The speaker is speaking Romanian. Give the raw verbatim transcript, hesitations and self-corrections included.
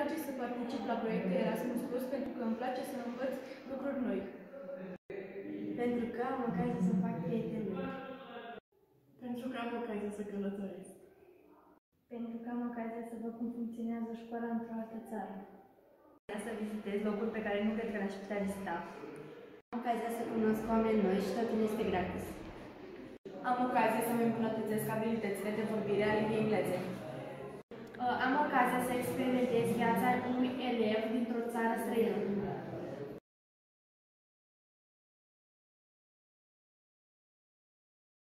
place să particip la proiecte Erasmus Plus pentru că îmi place să învăț lucruri noi. Pentru că am ocazia să fac prieteni noi. Pentru că am ocazia să călătoresc. Pentru că am ocazia să văd cum funcționează școala într-o altă țară. Să vizitez locuri pe care nu cred că le-aș putea vizita. Am ocazia să cunosc oameni noi și totul este gratis. Am ocazia să-mi îmbunătățesc abilitățile de vorbire a limbii engleze. Am ocazia să experimentez viața unui elev